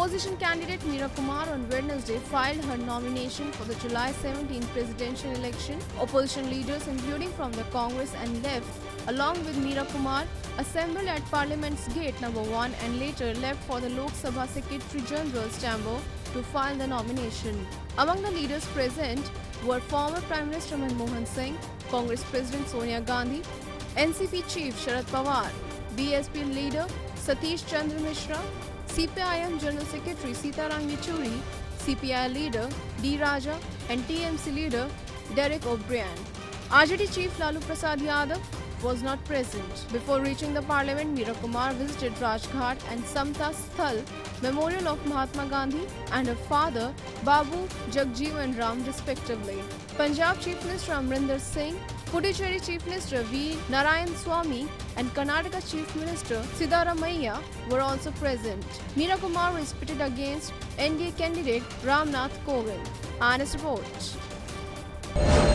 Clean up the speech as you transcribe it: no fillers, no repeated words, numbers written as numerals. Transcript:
Opposition candidate Meira Kumar on Wednesday filed her nomination for the July 17 presidential election. Opposition leaders, including from the Congress and Left, along with Meira Kumar, assembled at Parliament's Gate Number 1 and later left for the Lok Sabha Secretary General's chamber to file the nomination. Among the leaders present were former Prime Minister Manmohan Singh, Congress President Sonia Gandhi, NCP Chief Sharad Pawar, BSP leader Satish Chandra Mishra, CPIM General Secretary Sitaram Yechuri, CPI leader D. Raja and TMC leader Derek O'Brien. RJD Chief Lalu Prasad Yadav was not present. Before reaching the Parliament, Meira Kumar visited Rajghat and Samta Sthal, memorial of Mahatma Gandhi and her father Babu Jagjeevan Ram respectively. Punjab Chief Minister Amrinder Singh, Puducherry Chief Minister V. Narayan Swamy and Karnataka Chief Minister Siddaramaiah were also present. Meira Kumar is pitted against NDA candidate Ramnath Kovind. Honest report.